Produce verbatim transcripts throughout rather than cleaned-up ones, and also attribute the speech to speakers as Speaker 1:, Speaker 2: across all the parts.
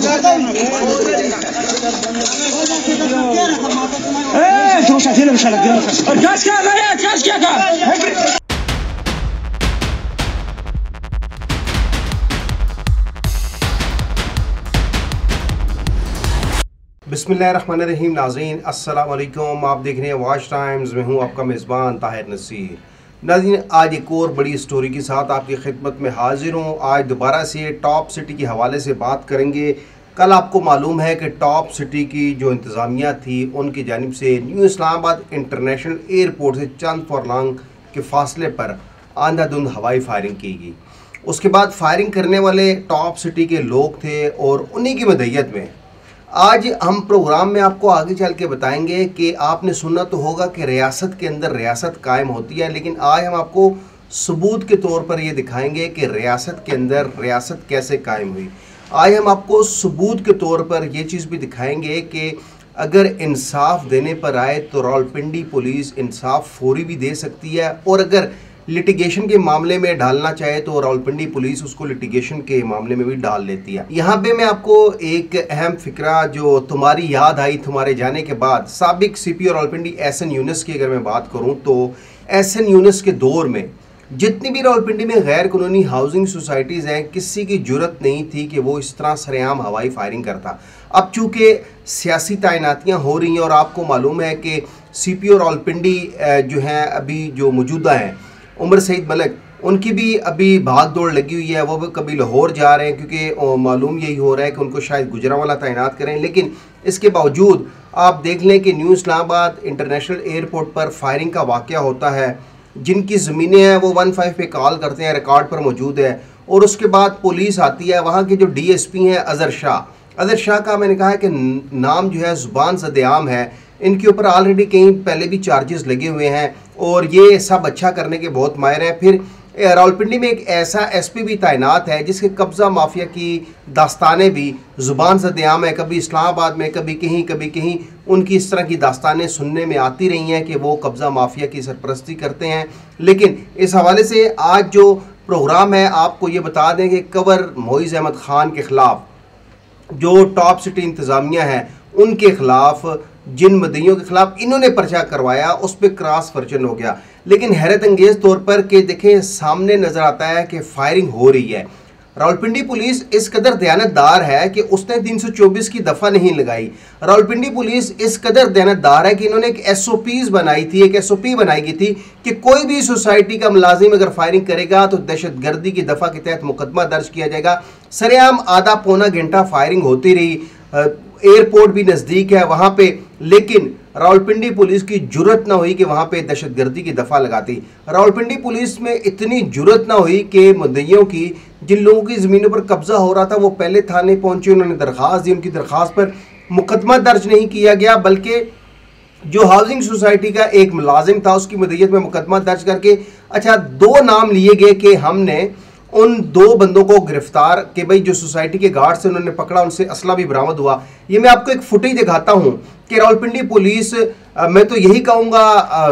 Speaker 1: बिस्मिल्लाहिर्रहमानिर्रहीम। नाज़रीन अस्सलाम वालेकुम, आप देख रहे हैं वॉच टाइम्स में हूँ आपका मेज़बान ताहिर नसीर। नाज़रीन, आज एक और बड़ी स्टोरी के साथ आपकी खिदमत में हाजिर हूँ। आज दोबारा से टॉप सिटी के हवाले से बात करेंगे। कल आपको मालूम है कि टॉप सिटी की जो इंतज़ामिया थी उनकी जानिब से न्यू इस्लामाबाद इंटरनेशनल एयरपोर्ट से चंद फरलांग के फासले पर आंधाधुंध हवाई फायरिंग की गई। उसके बाद फायरिंग करने वाले टॉप सिटी के लोग थे और उन्हीं की मदय्यत में आज हम प्रोग्राम में आपको आगे चल के बताएंगे कि आपने सुना तो होगा कि रियासत के अंदर रियासत कायम होती है, लेकिन आज हम आपको सबूत के तौर पर ये दिखाएंगे कि रियासत के अंदर रियासत कैसे कायम हुई। आज हम आपको सबूत के तौर पर ये चीज़ भी दिखाएंगे कि अगर इंसाफ देने पर आए तो रावलपिंडी पुलिस इंसाफ फौरी भी दे सकती है, और अगर लिटिगेशन के मामले में डालना चाहे तो रावलपिंडी पुलिस उसको लिटिगेशन के मामले में भी डाल लेती है। यहाँ पे मैं आपको एक अहम फिक्रा जो तुम्हारी याद आई तुम्हारे जाने के बाद, साबिक CPO Rawalpindi S N Yunus की अगर मैं बात करूँ तो एस एन यूनुस के दौर में जितनी भी रावलपिंडी में गैर कानूनी हाउसिंग सोसाइटीज़ हैं, किसी की जुर्रत नहीं थी कि वो इस तरह सरेआम हवाई फायरिंग करता। अब चूँकि सियासी तैनातियाँ हो रही हैं और आपको मालूम है कि सीपीओ रावलपिंडी जो हैं अभी जो मौजूदा हैं उमर सईद मलिक, उनकी भी अभी भाग दौड़ लगी हुई है। वो भी कभी लाहौर जा रहे हैं क्योंकि मालूम यही हो रहा है कि उनको शायद गुजरांवाला तैनात करें, लेकिन इसके बावजूद आप देख लें कि न्यू इस्लामाबाद इंटरनेशनल एयरपोर्ट पर फायरिंग का वाक़या होता है। जिनकी ज़मीनें हैं वो वन फाइव पे कॉल करते हैं, रिकॉर्ड पर मौजूद है। और उसके बाद पुलिस आती है। वहाँ के जो डी एस पी हैं अज़हर शाह, अज़हर शाह का मैंने कहा है कि नाम जो है ज़ुबान ज़द-ए-आम है। इनके ऊपर ऑलरेडी कहीं पहले भी चार्जेस लगे हुए हैं और ये सब अच्छा करने के बहुत माहिर हैं। फिर रावलपिंडी में एक ऐसा एसपी भी तैनात है जिसके कब्ज़ा माफिया की दास्तानें भी ज़ुबान ज़द-ए-आम है। कभी इस्लामाबाद में, कभी कहीं कभी कहीं उनकी इस तरह की दास्तानें सुनने में आती रही हैं कि वो कब्ज़ा माफिया की सरपरस्ती करते हैं। लेकिन इस हवाले से आज जो प्रोग्राम है आपको ये बता दें कि कवर मोइज़ अहमद ख़ान के ख़िलाफ़ जो टॉप सिटी इंतज़ामिया है उनके ख़िलाफ़, जिन मदइयों के खिलाफ इन्होंने पर्चा करवाया उस पर क्रॉस वर्जन हो गया। लेकिन हैरत अंगेज़ तौर पर कि देखें सामने नज़र आता है कि फायरिंग हो रही है। रावलपिंडी पुलिस इस कदर दयानतदार है कि उसने तीन सौ चौबीस की दफ़ा नहीं लगाई। रावलपिंडी पुलिस इस कदर दयानतदार है कि इन्होंने एक एस ओ पीज़ बनाई थी, एक एस ओ पी बनाई गई थी कि कोई भी सोसाइटी का मुलाजिम अगर फायरिंग करेगा तो दहशत गर्दी की दफ़ा के तहत मुकदमा दर्ज किया जाएगा। सरेआम आधा पौना घंटा फायरिंग होती रही, एयरपोर्ट भी नज़दीक है वहाँ पे, लेकिन रावलपिंडी पुलिस की जुर्रत ना हुई कि वहाँ पे दहशतगर्दी की दफ़ा लगाती। रावलपिंडी पुलिस में इतनी जुर्रत ना हुई कि मुद्दइयों की, जिन लोगों की ज़मीनों पर कब्ज़ा हो रहा था, वो पहले थाने पहुँचे, उन्होंने दरख्वास्त दी, उनकी दरख्वास्त पर मुकदमा दर्ज नहीं किया गया, बल्कि जो हाउसिंग सोसाइटी का एक मुलाजिम था उसकी मदय्यत में मुकदमा दर्ज करके अच्छा दो नाम लिए गए कि हमने उन दो बंदों को गिरफ्तार कि भाई जो सोसाइटी के गार्ड से उन्होंने पकड़ा, उनसे असला भी बरामद हुआ। ये मैं आपको एक फुटेज दिखाता हूँ कि रावलपिंडी पुलिस, मैं तो यही कहूँगा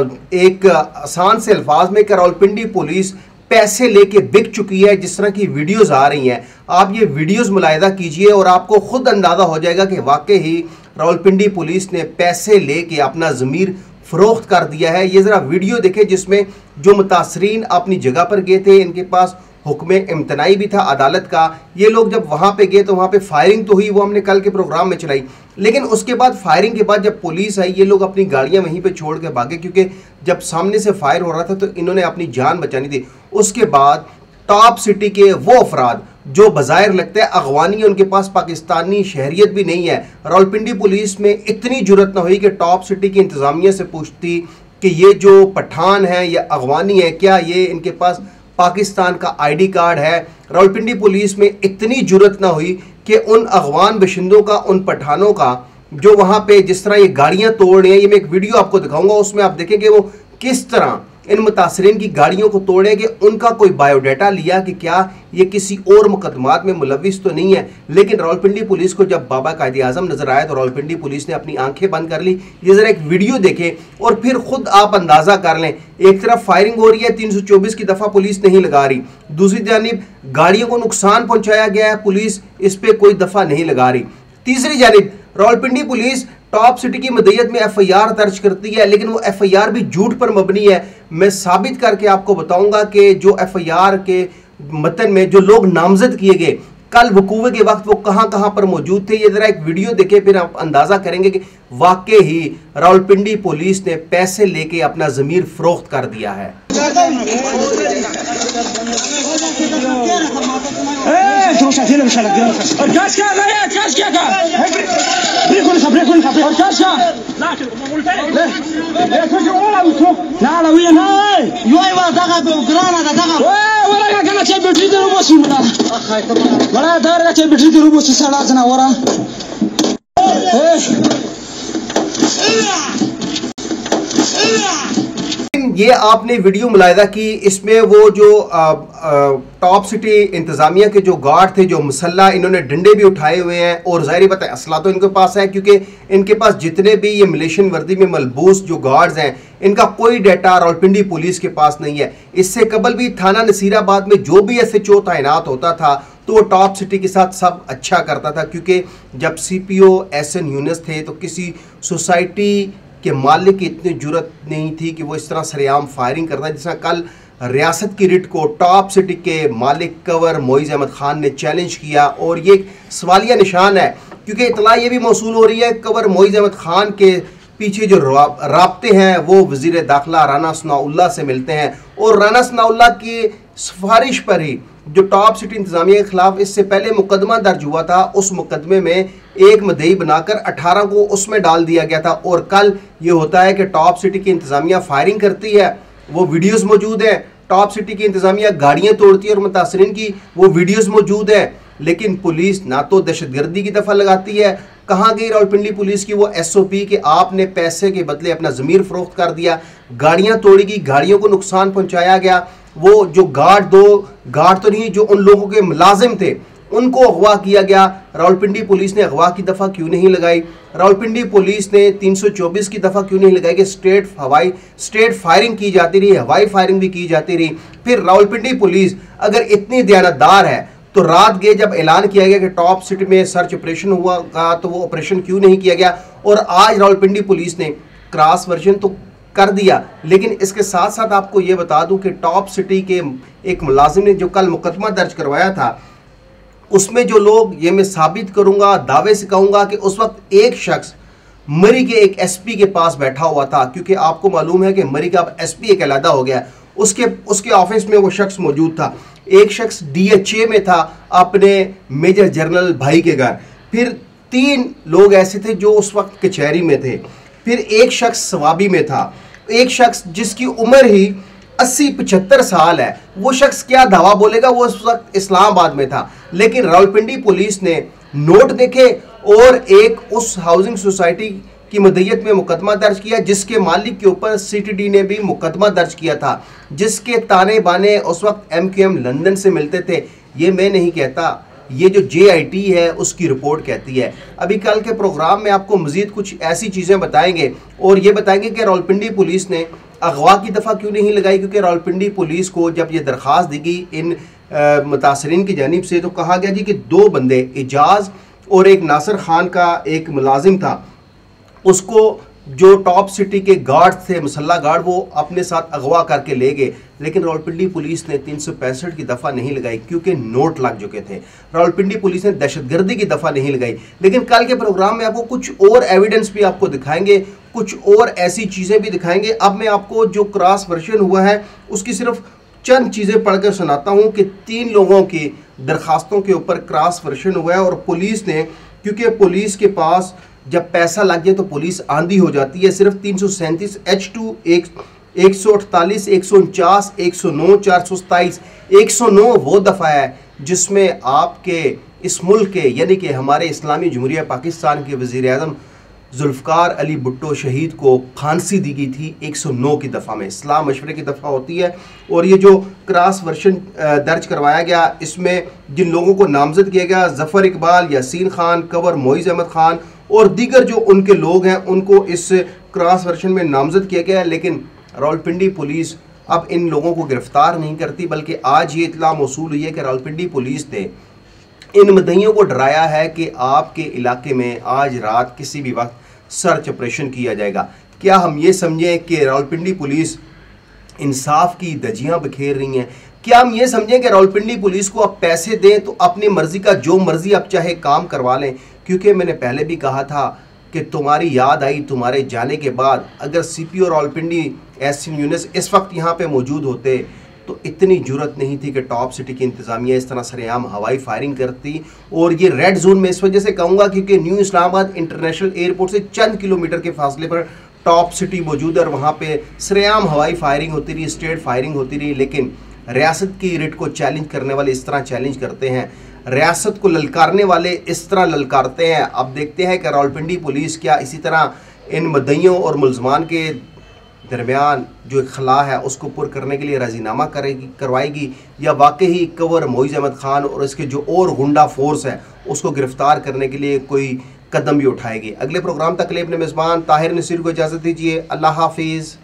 Speaker 1: एक आसान से अल्फाज में कि रावलपिंडी पुलिस पैसे लेके बिक चुकी है। जिस तरह की वीडियोस आ रही हैं, आप ये वीडियोस मुलाहिदा कीजिए और आपको खुद अंदाज़ा हो जाएगा कि वाकई ही रावलपिंडी पुलिस ने पैसे लेके अपना ज़मीर फ़रोख्त कर दिया है। ये ज़रा वीडियो देखें जिसमें जो मुतासरीन अपनी जगह पर गए थे, इनके पास हुक्म इम्तनाई भी था अदालत का। ये लोग जब वहाँ पे गए तो वहाँ पे फायरिंग तो हुई, वो हमने कल के प्रोग्राम में चलाई, लेकिन उसके बाद फायरिंग के बाद जब पुलिस आई ये लोग अपनी गाड़ियाँ वहीं पे छोड़ के भागे, क्योंकि जब सामने से फायर हो रहा था तो इन्होंने अपनी जान बचानी थी। उसके बाद टॉप सिटी के वो अफराद जो बज़ाहिर लगता है अगवानी है, उनके पास पाकिस्तानी शहरियत भी नहीं है, रावलपिंडी पुलिस में इतनी जुर्रत ना हुई कि टॉप सिटी की इंतज़ामिया से पूछती कि ये जो पठान है या अगवानी है, क्या ये इनके पास पाकिस्तान का आईडी कार्ड है। रावलपिंडी पुलिस में इतनी जुर्रत ना हुई कि उन अगवान बशिंदों का, उन पठानों का जो वहाँ पे जिस तरह ये गाड़ियाँ तोड़ रहे हैं, ये मैं एक वीडियो आपको दिखाऊंगा, उसमें आप देखें कि वो किस तरह इन मुतासरीन की गाड़ियों को तोड़े कि उनका कोई बायोडाटा लिया कि क्या ये किसी और मुकदमात में मुलविस तो नहीं है। लेकिन रावलपिंडी पुलिस को जब बाबा कायदे आज़म नजर आया तो रावलपिंडी पुलिस ने अपनी आंखें बंद कर ली। ये जरा एक वीडियो देखें और फिर खुद आप अंदाजा कर लें। एक तरफ फायरिंग हो रही है, तीन सौ चौबीस की दफा पुलिस नहीं लगा रही, दूसरी जानिब गाड़ियों को नुकसान पहुंचाया गया है, पुलिस इस पे कोई दफा नहीं लगा रही। तीसरी जानिब रावलपिंडी पुलिस टॉप सिटी की मदयत में एफ आई आर दर्ज करती है, लेकिन वो एफ आई आर भी झूठ पर मबनी है। मैं साबित करके आपको बताऊंगा कि जो एफ आई आर के मतन में जो लोग नामजद किए गए कल वकूवे के वक्त वो कहां कहां पर मौजूद थे। ये जरा एक वीडियो देखे फिर आप अंदाजा करेंगे कि वाकई ही रावलपिंडी पुलिस ने पैसे लेके अपना जमीर फरोख्त कर दिया है। ये आपने वीडियो मुलाहिदा की, इसमें वो जो टॉप सिटी इंतजामिया के जो गार्ड थे, जो मुसल्ला, इन्होंने डंडे भी उठाए हुए हैं और जाहिर बात है असला तो इनके पास है, क्योंकि इनके पास जितने भी ये मिलिशियन वर्दी में मलबूस जो गार्ड्स हैं इनका कोई डाटा रावलपिंडी पुलिस के पास नहीं है। इससे कबल भी थाना नसीराबाद में जो भी एस एच ओ तैनात होता था तो वो टॉप सिटी के साथ सब अच्छा करता था, क्योंकि जब C P O S N Yunus थे तो किसी सोसाइटी के मालिक की इतनी जुर्रत नहीं थी कि वो इस तरह सरेआम फायरिंग करता है। जिस कल रियासत की रिट को टॉप सिटी के मालिक कवर मोइज़ अहमद खान ने चैलेंज किया और ये एक सवालिया निशान है, क्योंकि इतला ये भी मौसूल हो रही है कवर मोइज़ अहमद खान के पीछे जो राब्ते हैं वो वज़ीर दाखिला राना सनाउल्लाह से मिलते हैं और राना सनाउल्लाह की सिफारिश पर ही जो टॉप सिटी इंतजामिया के खिलाफ इससे पहले मुकदमा दर्ज हुआ था, उस मुकदमे में एक मदई बनाकर अठारह को उसमें डाल दिया गया था। और कल ये होता है कि टॉप सिटी की इंतजामिया फायरिंग करती है, वो वीडियोस मौजूद है। टॉप सिटी की इंतजामिया गाड़ियां तोड़ती है और मुतासरीन की वो वीडियोस मौजूद है, लेकिन पुलिस ना तो दहशतगर्दी की दफा लगाती है। कहाँ गई रावलपिंडी पुलिस की वो एस ओ पी कि आपने पैसे के बदले अपना ज़मीर फरोख्त कर दिया, गाड़ियां तोड़ी गई, गाड़ियों को नुकसान पहुंचाया गया। वो जो गार्ड, दो गार्ड तो नहीं, जो उन लोगों के मुलाजिम थे उनको अगवा किया गया। रावलपिंडी पुलिस ने अगवा की दफ़ा क्यों नहीं लगाई? रावलपिंडी पुलिस ने तीन सौ चौबीस की दफ़ा क्यों नहीं लगाई कि स्टेट हवाई स्टेट फायरिंग की जाती रही, हवाई फायरिंग भी की जाती रही। फिर रावलपिंडी पुलिस अगर इतनी दयानतदार है तो रात गए जब ऐलान किया गया कि टॉप सिटी में सर्च ऑपरेशन हुआ का तो वो ऑपरेशन क्यों नहीं किया गया? और आज रावलपिंडी पुलिस ने क्रॉस वर्जन तो कर दिया, लेकिन इसके साथ साथ आपको ये बता दूं कि टॉप सिटी के एक मुलाजिम ने जो कल मुकदमा दर्ज करवाया था उसमें जो लोग, ये मैं साबित करूंगा, दावे से कहूंगा कि उस वक्त एक शख्स मरी के एक एस पी के पास बैठा हुआ था, क्योंकि आपको मालूम है कि मरी का अब एस पी एक अलहदा हो गया, उसके उसके ऑफिस में वो शख्स मौजूद था। एक शख्स डी एच ए में था अपने मेजर जनरल भाई के घर, फिर तीन लोग ऐसे थे जो उस वक्त कचहरी में थे, फिर एक शख्स सवाबी में था, एक शख्स जिसकी उम्र ही अस्सी पचहत्तर साल है। वो शख्स क्या दावा बोलेगा, वो उस वक्त इस्लामाबाद में था। लेकिन रावलपिंडी पुलिस ने नोट देखे और एक उस हाउसिंग सोसाइटी की मदयत में मुकदमा दर्ज किया जिसके मालिक के ऊपर सी टी डी ने भी मुकदमा दर्ज किया था, जिसके ताने बाने उस वक्त एम क्यू एम लंदन से मिलते थे। ये मैं नहीं कहता, ये जो जे आई टी है उसकी रिपोर्ट कहती है। अभी कल के प्रोग्राम में आपको मजीद कुछ ऐसी चीज़ें बताएंगे और ये बताएंगे कि रावलपिंडी पुलिस ने अगवा की दफ़ा क्यों नहीं लगाई, क्योंकि रावलपिंडी पुलिस को जब ये दरख्वास्त दी गई इन मुतासरीन की जानिब से तो कहा गया जी कि दो बंदे, एजाज और एक नासिर खान का एक मुलाजिम था, उसको जो टॉप सिटी के गार्ड थे, मुसल्ला गार्ड, वो अपने साथ अगवा करके ले गए। लेकिन रावलपिंडी पुलिस ने तीन सौ पैंसठ की दफ़ा नहीं लगाई क्योंकि नोट लग चुके थे। रावलपिंडी पुलिस ने दहशतगर्दी की दफ़ा नहीं लगाई। लेकिन कल के प्रोग्राम में आपको कुछ और एविडेंस भी आपको दिखाएंगे, कुछ और ऐसी चीज़ें भी दिखाएंगे। अब मैं आपको जो क्रॉस वर्जन हुआ है उसकी सिर्फ चंद चीज़ें पढ़कर सुनाता हूँ कि तीन लोगों की दरखास्तों के ऊपर क्रॉस वर्जन हुआ है। और पुलिस ने, क्योंकि पुलिस के पास जब पैसा लग जाए तो पुलिस आंधी हो जाती है, सिर्फ तीन सौ सैंतीस एच टू एक एक सौ अड़तालीस एक सौ उनचास एक सौ नौ चार सौ सताईस एक सौ नौ वो दफ़ा है जिसमें आपके इस मुल्क के यानी कि हमारे इस्लामी जमहूरिया पाकिस्तान के वज़ीर आज़म जुल्फ़कार अली भुट्टो शहीद को फांसी दी गई थी एक सौ नौ की दफ़ा में। इस्लाम मशवरे की दफ़ा होती है और ये जो क्रॉस वर्शन दर्ज करवाया गया, इसमें जिन लोगों को नामजद किया गया, ज़फ़र इकबाल, यासीन खान, कंवर मोइज़ अहमद खान और दीगर जो उनके लोग हैं, उनको इस क्रॉस वर्शन में नामजद किया गया। लेकिन रावलपिंडी पुलिस अब इन लोगों को गिरफ्तार नहीं करती, बल्कि आज ये इत्तला मौसूल हुई है कि रावलपिंडी पुलिस ने इन मदइयों को डराया है कि आपके इलाके में आज रात किसी भी वक्त सर्च ऑपरेशन किया जाएगा। क्या हम ये समझें कि रावलपिंडी पुलिस इंसाफ की धज्जियां बिखेर रही हैं? क्या हम ये समझें कि रावलपिंडी पुलिस को आप पैसे दें तो अपनी मर्जी का जो मर्जी आप चाहे काम करवा लें? क्योंकि मैंने पहले भी कहा था कि तुम्हारी याद आई तुम्हारे जाने के बाद, अगर C P O Rawalpindi S Yunus इस वक्त यहाँ पे मौजूद होते तो इतनी जुरत नहीं थी कि टॉप सिटी की इंतज़ामिया इस तरह सरेआम हवाई फायरिंग करती। और ये रेड जोन में इस वजह से कहूँगा क्योंकि न्यू इस्लामाबाद इंटरनेशनल एयरपोर्ट से चंद किलोमीटर के फासले पर टॉप सिटी मौजूद है और वहाँ पे सरेआम हवाई फायरिंग होती रही, स्ट्रेट फायरिंग होती रही। लेकिन रियासत की रिट को चैलेंज करने वाले इस तरह चैलेंज करते हैं, रियासत को ललकारने वाले इस तरह ललकारते हैं। अब देखते हैं कि रावलपिंडी पुलिस क्या इसी तरह इन मदइयों और मुलजमान के दरमियान जो एक खला है उसको पुर करने के लिए राजीनामा करेगी करवाएगी, या वाकई कंवर मोइज़ अहमद खान और इसके जो और गुंडा फोर्स है उसको गिरफ्तार करने के लिए कोई कदम भी उठाएगी। अगले प्रोग्राम तक के लिए अपने मेज़बान ताहिर नसीर को इजाज़त दीजिए। अल्लाह हाफिज़।